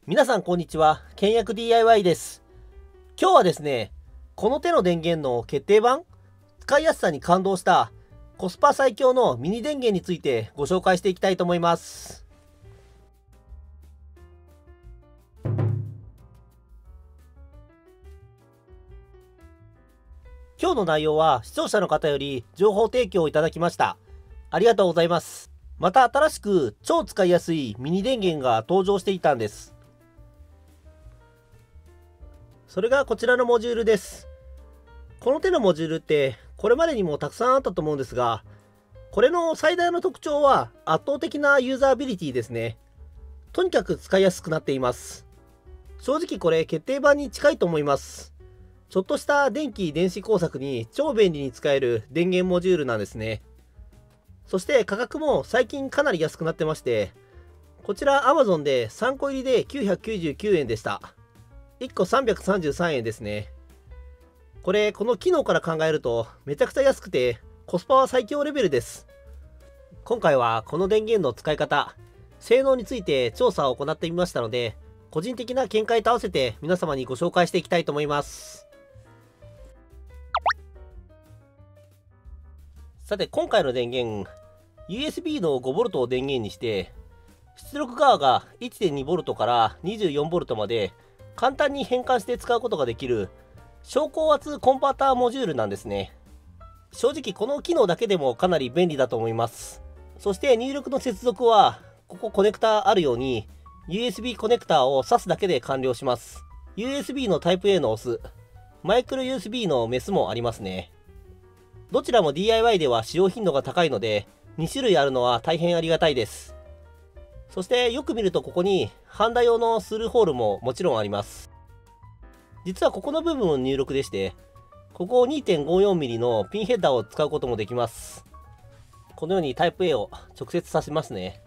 皆さんこんにちは。倹約 DIY です。今日はですね、この手の電源の決定版、使いやすさに感動したコスパ最強のミニ電源についてご紹介していきたいと思います。今日の内容は視聴者の方より情報提供をいただきました。ありがとうございます。また新しく超使いやすいミニ電源が登場していたんです。それがこちらのモジュールです。この手のモジュールってこれまでにもたくさんあったと思うんですが、これの最大の特徴は圧倒的なユーザービリティですね。とにかく使いやすくなっています。正直これ決定版に近いと思います。ちょっとした電気電子工作に超便利に使える電源モジュールなんですね。そして価格も最近かなり安くなってまして、こちら Amazon で3個入りで999円でした。1個333円ですね。この機能から考えるとめちゃくちゃ安くてコスパは最強レベルです。今回はこの電源の使い方、性能について調査を行ってみましたので、個人的な見解と合わせて皆様にご紹介していきたいと思います。さて今回の電源、USB の 5V を電源にして、出力側が 1.2V から 24V まで簡単に変換して使うことができる小高圧コンバーターモジュールなんですね。正直この機能だけでもかなり便利だと思います。そして入力の接続は、ここコネクタあるように USB コネクタを挿すだけで完了します。USB のタイプ A のオス、マイクロ USB のメスもありますね。どちらも DIY では使用頻度が高いので、2種類あるのは大変ありがたいです。そしてよく見るとここにハンダ用のスルーホールももちろんあります。実はここの部分の入力でして、ここ 2.54mm のピンヘッダーを使うこともできます。このようにタイプ A を直接させますね。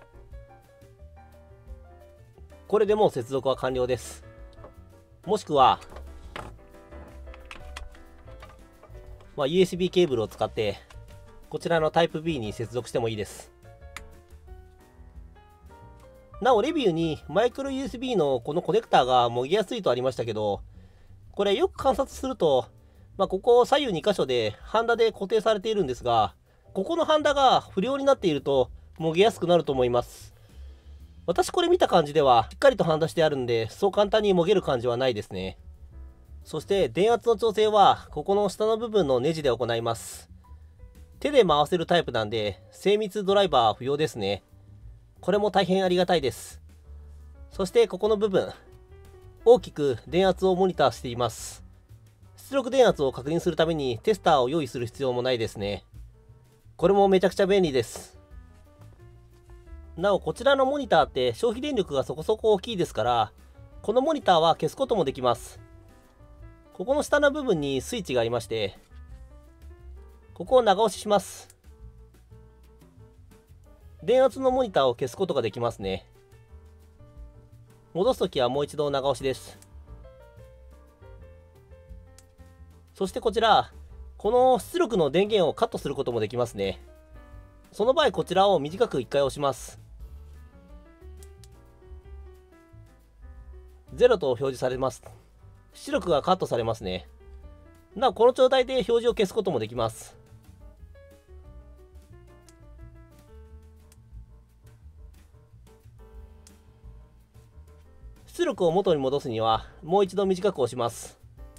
これでもう接続は完了です。もしくは、USB ケーブルを使ってこちらのタイプ B に接続してもいいです。なおレビューにマイクロ USB のこのコネクターがもぎやすいとありましたけど、これよく観察すると、ここ左右2箇所でハンダで固定されているんですが、ここのハンダが不良になっているともぎやすくなると思います。私これ見た感じではしっかりとハンダしてあるんで、そう簡単にもげる感じはないですね。そして電圧の調整はここの下の部分のネジで行います。手で回せるタイプなんで精密ドライバーは不要ですね。これも大変ありがたいです。そしてここの部分、大きく電圧をモニターしています。出力電圧を確認するためにテスターを用意する必要もないですね。これもめちゃくちゃ便利です。なおこちらのモニターって消費電力がそこそこ大きいですから、このモニターは消すこともできます。ここの下の部分にスイッチがありまして、ここを長押しします。電圧のモニターを消すことができますね。戻すときはもう一度長押しです。そしてこちら、この出力の電源をカットすることもできますね。その場合こちらを短く1回押します。0と表示されます。出力がカットされますね。なおこの状態で表示を消すこともできます。出力を元に戻すにはもう一度短く押します。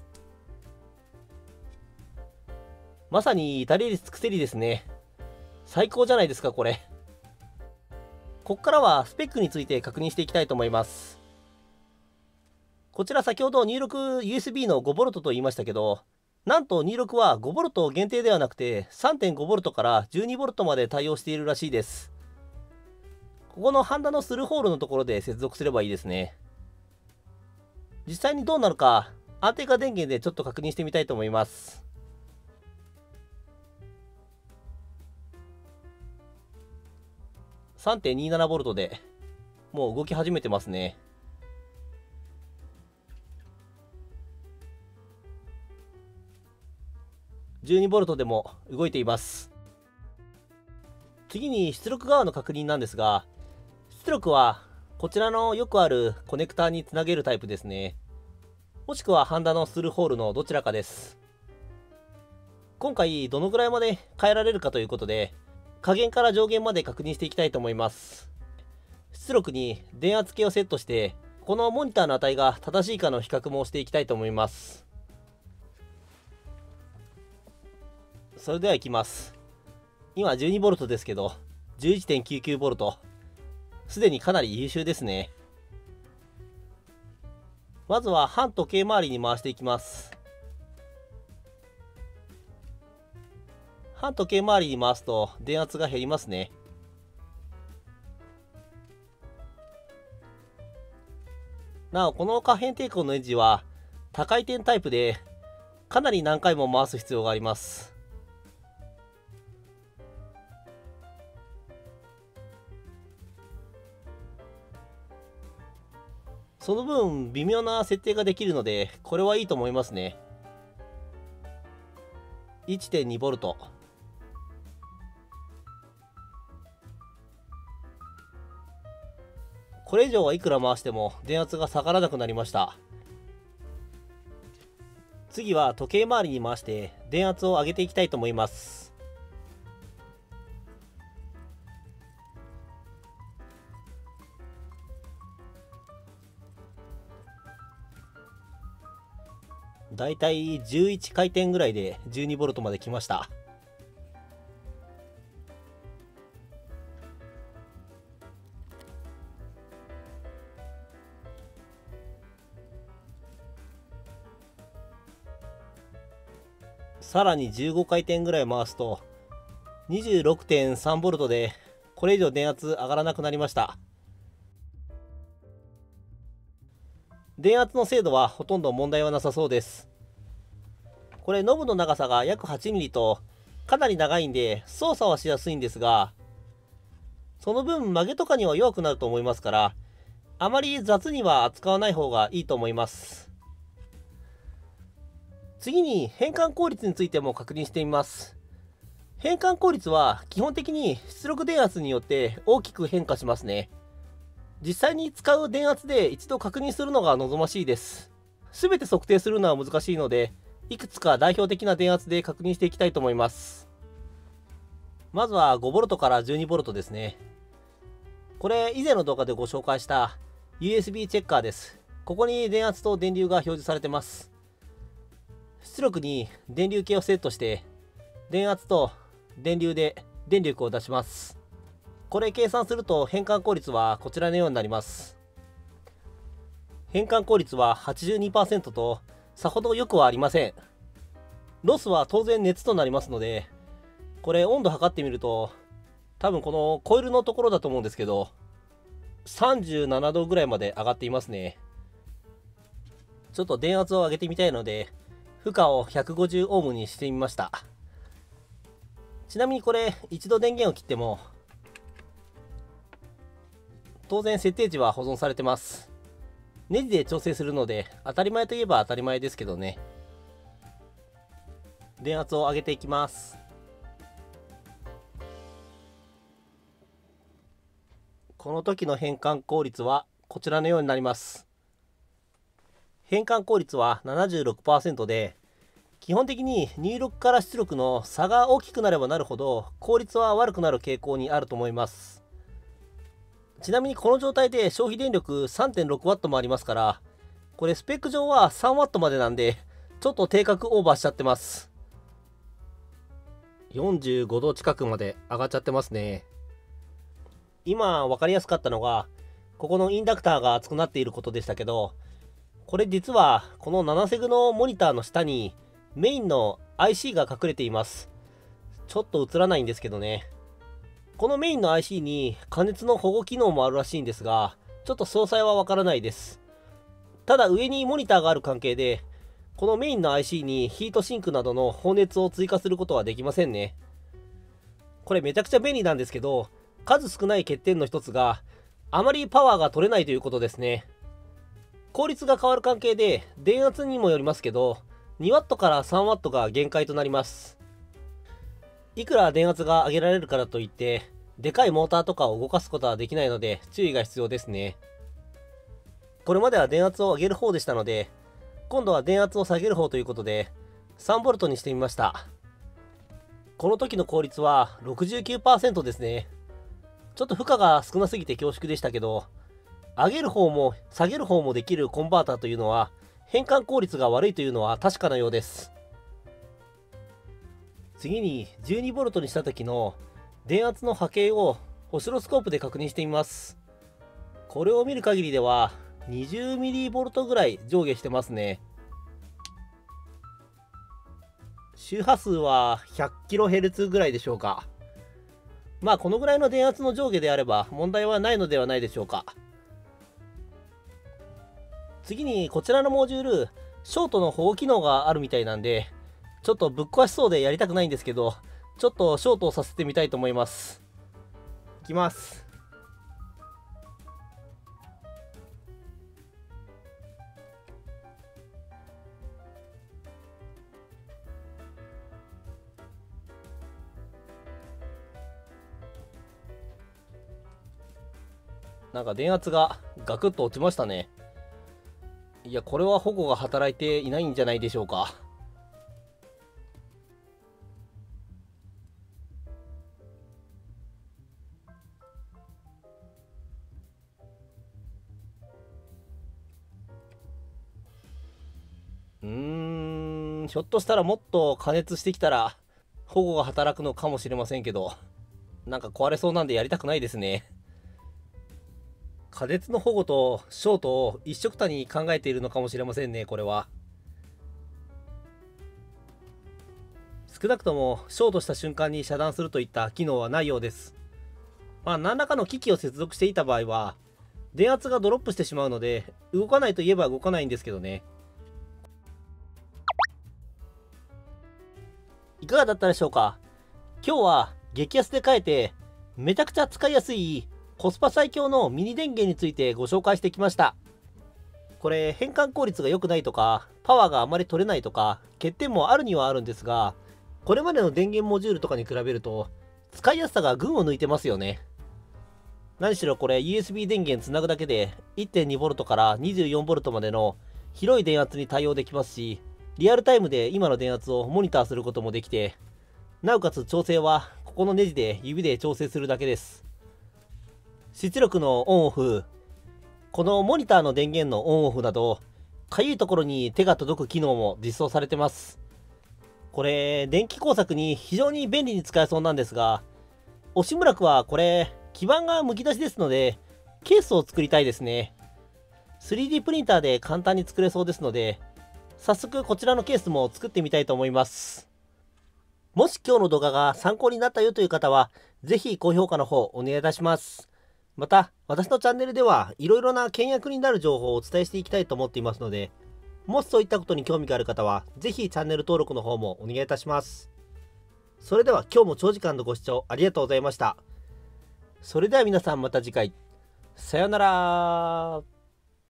まさに至れり尽くせりですね。最高じゃないですかこれ。ここからはスペックについて確認していきたいと思います。こちら先ほど入力 USB の 5V と言いましたけど、なんと入力は 5V 限定ではなくて 3.5V から 12V まで対応しているらしいです。ここのハンダのスルーホールのところで接続すればいいですね。実際にどうなるか安定化電源でちょっと確認してみたいと思います。3.27V でもう動き始めてますね。12V でも動いています。次に出力側の確認なんですが、出力はこちらのよくあるコネクターにつなげるタイプですね。もしくはハンダのスルーホールのどちらかです。今回どのぐらいまで変えられるかということで、下限から上限まで確認していきたいと思います。出力に電圧計をセットして、このモニターの値が正しいかの比較もしていきたいと思います。それではいきます。今 12V ですけど、11.99V。すでにかなり優秀ですね。まずは反時計回りに回していきます。反時計回りに回すと電圧が減りますね。なお、この可変抵抗のエッジは多回転タイプで、かなり何回も回す必要があります。その分微妙な設定ができるので、これはいいと思いますね。1.2V。これ以上はいくら回しても電圧が下がらなくなりました。次は時計回りに回して電圧を上げていきたいと思います。だいたい11回転ぐらいで 12V まで来ました。さらに15回転ぐらい回すと 26.3V で、これ以上電圧上がらなくなりました。電圧の精度はほとんど問題はなさそうです。これノブの長さが約 8mm とかなり長いんで操作はしやすいんですが、その分曲げとかには弱くなると思いますから、あまり雑には扱わない方がいいと思います。次に変換効率についても確認してみます。変換効率は基本的に出力電圧によって大きく変化しますね。実際に使う電圧で一度確認するのが望ましいです。すべて測定するのは難しいので、いくつか代表的な電圧で確認していきたいと思います。まずは 5V から 12V ですね。これ以前の動画でご紹介した USB チェッカーです。ここに電圧と電流が表示されてます。出力に電流計をセットして、電圧と電流で電力を出します。これ計算すると変換効率はこちらのようになります。変換効率は 82% とさほど良くはありません。ロスは当然熱となりますので、これ温度測ってみると、多分このコイルのところだと思うんですけど、37度ぐらいまで上がっていますね。ちょっと電圧を上げてみたいので、負荷を150オームにしてみました。ちなみにこれ一度電源を切っても、当然設定値は保存されてます。ネジで調整するので当たり前といえば当たり前ですけどね。電圧を上げていきます。この時の変換効率はこちらのようになります。変換効率は 76% で、基本的に入力から出力の差が大きくなればなるほど効率は悪くなる傾向にあると思います。ちなみにこの状態で消費電力 3.6W もありますから、これスペック上は 3W までなんで、ちょっと定格オーバーしちゃってます。45度近くまで上がっちゃってますね。今分かりやすかったのが、ここのインダクターが熱くなっていることでしたけど、これ実はこの7セグのモニターの下にメインの IC が隠れています。ちょっと映らないんですけどね。このメインの IC に加熱の保護機能もあるらしいんですが、ちょっと詳細はわからないです。ただ上にモニターがある関係で、このメインの IC にヒートシンクなどの放熱を追加することはできませんね。これめちゃくちゃ便利なんですけど、数少ない欠点の一つが、あまりパワーが取れないということですね。効率が変わる関係で、電圧にもよりますけど、2W から 3W が限界となります。いくら電圧が上げられるからといって、 でかいモーターとかを動かすことはできないので注意が必要ですね。これまでは電圧を上げる方でしたので、今度は電圧を下げる方ということで 3V にしてみました。この時の効率は 69% ですね。ちょっと負荷が少なすぎて恐縮でしたけど、上げる方も下げる方もできるコンバーターというのは変換効率が悪いというのは確かなようです。次に 12V にした時の電圧の波形をオシロスコープで確認してみます。これを見る限りでは 20mV ぐらい上下してますね。周波数は 100kHz ぐらいでしょうか。まあこのぐらいの電圧の上下であれば問題はないのではないでしょうか。次にこちらのモジュール、ショートの保護機能があるみたいなんで、ちょっとぶっ壊しそうでやりたくないんですけど、ちょっとショートをさせてみたいと思います。いきます。なんか電圧がガクッと落ちましたね。いや、これは保護が働いていないんじゃないでしょうか。ひょっとしたらもっと加熱してきたら保護が働くのかもしれませんけど、なんか壊れそうなんでやりたくないですね。加熱の保護とショートを一緒くたに考えているのかもしれませんね、これは。少なくともショートした瞬間に遮断するといった機能はないようです。まあ何らかの機器を接続していた場合は電圧がドロップしてしまうので動かないといえば動かないんですけどね。いかがだったでしょうか。今日は激安で買えてめちゃくちゃ使いやすいコスパ最強のミニ電源についてご紹介してきました。これ変換効率が良くないとかパワーがあまり取れないとか欠点もあるにはあるんですが、これまでの電源モジュールとかに比べると使いやすさが群を抜いてますよね。何しろこれ USB 電源つなぐだけで 1.2V から 24V までの広い電圧に対応できますし、リアルタイムで今の電圧をモニターすることもできて、なおかつ調整はここのネジで指で調整するだけです。出力のオンオフ、このモニターの電源のオンオフなどかゆいところに手が届く機能も実装されてます。これ電気工作に非常に便利に使えそうなんですが、押村区はこれ基板がむき出しですのでケースを作りたいですね。 3D プリンターで簡単に作れそうですので、早速こちらのケースも作ってみたいと思います。もし今日の動画が参考になったよという方はぜひ高評価の方お願いいたします。また私のチャンネルではいろいろな倹約になる情報をお伝えしていきたいと思っていますので、もしそういったことに興味がある方はぜひチャンネル登録の方もお願いいたします。それでは今日も長時間のご視聴ありがとうございました。それでは皆さんまた次回。さようなら。